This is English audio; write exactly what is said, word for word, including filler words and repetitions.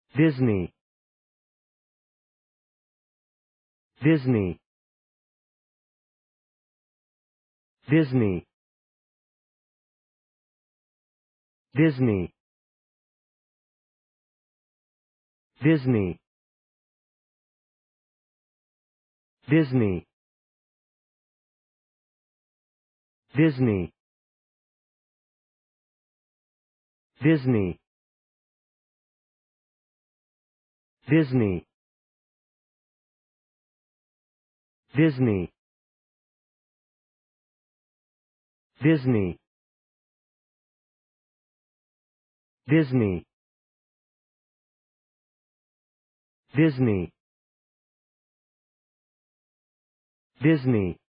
Disney, Disney, Disney, Disney, Disney, Disney, Disney, Disney, Disney, Disney, Disney, Disney, Disney, Disney,